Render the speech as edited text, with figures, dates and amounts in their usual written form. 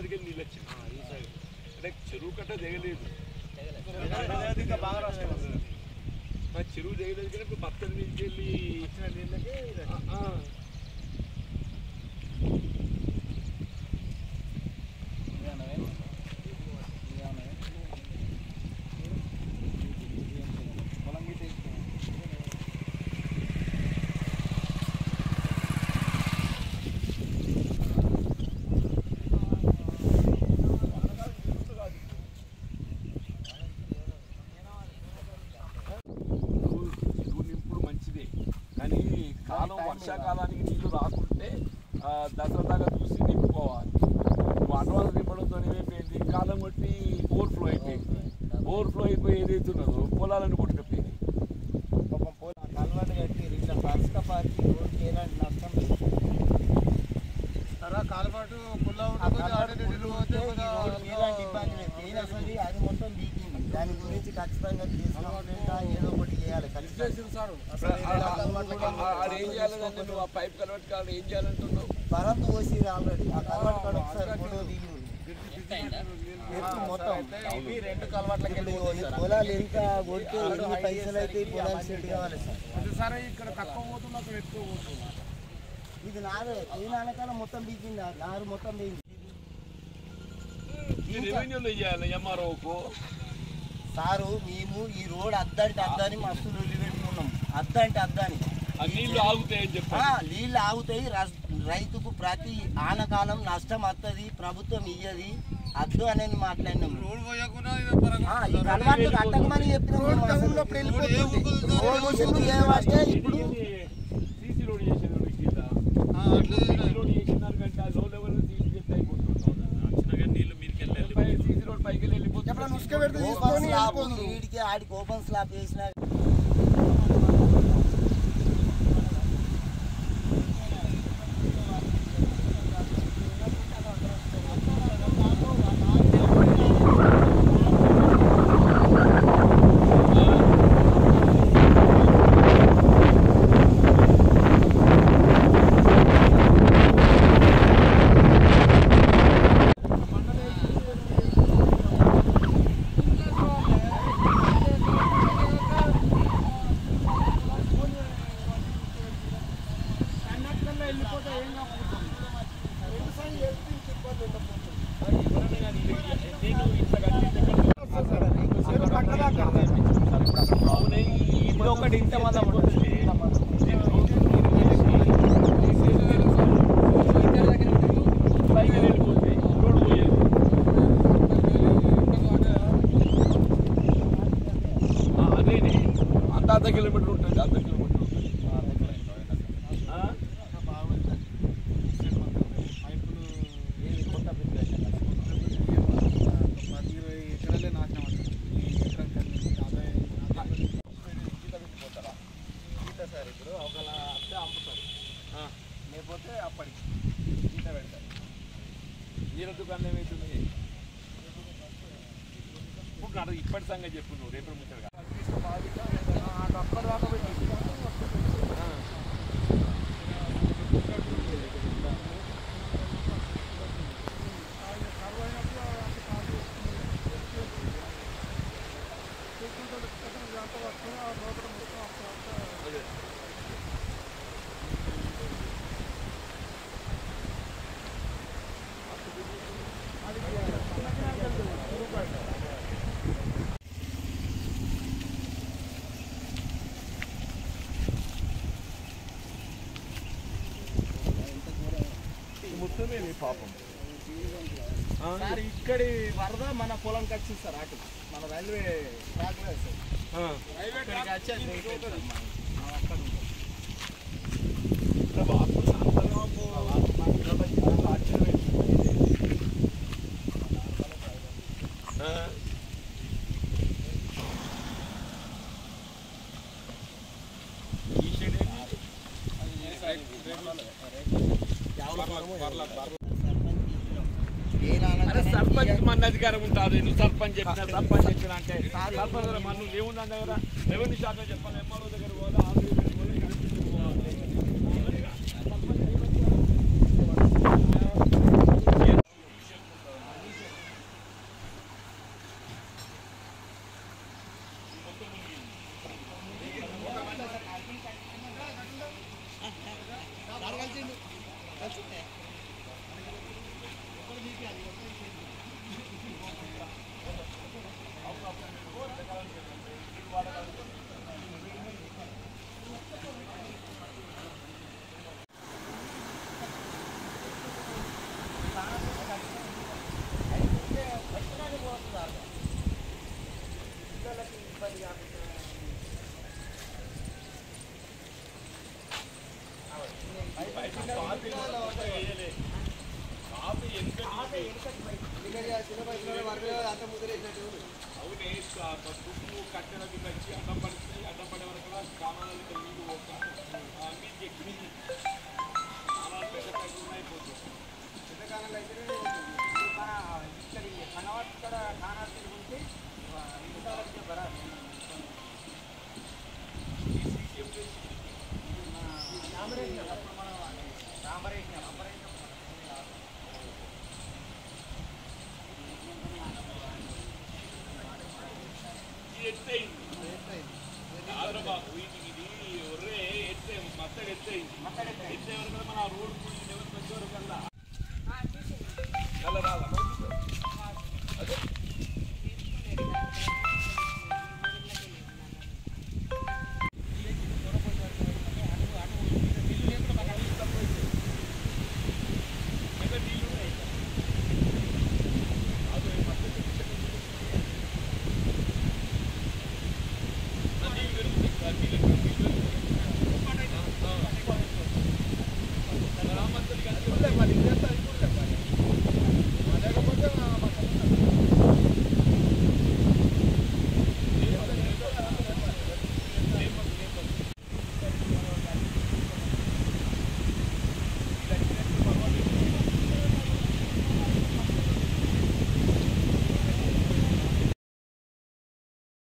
ఇవతలకి నీళ్ళు వచ్చింది అంటే చెరువు కట్ట దిగలేదు చెరువు దిగలేదు కానీ ఇప్పుడు భక్తుల నుంచి వెళ్ళి నీళ్ళకి వర్షాకాలానికి నీళ్లు రాకుంటే దసరా దాకా చూసి నింపుకోవాలి. అడ్వాన్స్ నింపడంతో ఏమైపోయింది, కాలం కొట్టి ఓవర్ఫ్లో అయిపోయింది. ఓవర్ఫ్లో అయిపోయి ఏదైతే ఉన్నదో పొలాలను కొట్టుకపోయింది. కలవాటు కట్టి ఇట్లా పరస్క పార్టీ రోడ్కి ఎలాంటి నష్టం లేదు. కాలపాటు ఎలాంటి ఇబ్బంది లేదు. అయినసరి అది మొత్తం లీకింగ్. దాని గురించి ఖచ్చితంగా ఏదో ఒకటి చేయాలి. పైప్ కలవట్ కాదు ఏం చేయాలంటున్నావు? బరత్ పోసిరు ఆల్రెడీ. ఆ కలవట్ కాడ ఒకసారి ఫోటో దిగి మొత్తం రెండు కలవట్లకి పొలాలు ఎంత కొడితే ఎన్ని పైసలు అయితే పొలాలు సెట్ కావాలి సార్. ఇక్కడ తక్కువ పోతుంది, అక్కడ ఎక్కువ పోతుంది. ఇది నాదే ఈ నాన్నకాలం మొత్తం బీకింది, నారు మొత్తం బీకింది. సారు మేము ఈ రోడ్ అద్దంటే అద్దని మస్తు లొల్లి పెట్టుకున్నాం. అద్దంటే అద్దని నీళ్ళు ఆగుతాయని చెప్పి నీళ్ళు ఆగుతాయి. రైతుకు ప్రతి ఆనకాలం నష్టం వస్తుంది, ప్రభుత్వం ఇయ్యది అద్దు అనేది మాట్లాడినాం. అలవాట్లు కట్టకమని చెప్పినాం. ఇప్పుడు సీసీ రోడ్ చేసేది నీళ్ళు మీదకి వెళ్ళాలి. సీసీ రోడ్ పైకి వెళ్ళిపోతే వీడికి ఆడికి ఓపెన్ స్లాబ్ చేసిన ఒకటి ఇంతమంది ఉంటుంది. పైకి వెళ్ళిపోతే రోడ్డు పోయేది. అదేనే అంత అర్ధ కిలోమీటర్ ఉంటుంది. అర్ధ కిలోమీటర్ ఉంటుంది. సార్ ఇప్పుడు ఒకవేళ అట్టే అమ్ముతారు, లేకపోతే అప్పటికి ఈత పెడతారు. నీళ్ళ దుకాణం ఏమవుతుంది? ఇప్పుడు ఇప్పటి సంగతి చెప్పు నువ్వు. రేపు ముచ్చట అప్పటిదాకా పెట్టి పాపం ఇక్కడి వరద మన పొలంకి వచ్చింది సార్. అటు మన రైల్వే ట్రాక్ సర్పంచ్ మన అధికారం ఉంటుంది. నువ్వు సర్పంచ్ చెప్పిన సర్పంచ్ చెప్పిన అంటే సర్పంచ్ మనం ఏముంది దగ్గర రెవెన్యూ శాఖ చెప్పాలి, ఎంఆర్ఓ దగ్గర పోదా, అవునే దుమ్ము కట్టెలకు వచ్చి అడ్డం పడుతుంది. అడ్డం పడే వరకు గ్రామాలలో నీళ్ళు పోక నీళ్ళు ఎక్కువ చాలా పెద్ద అయిపోతుంది. పెద్ద కాలంలో అయితే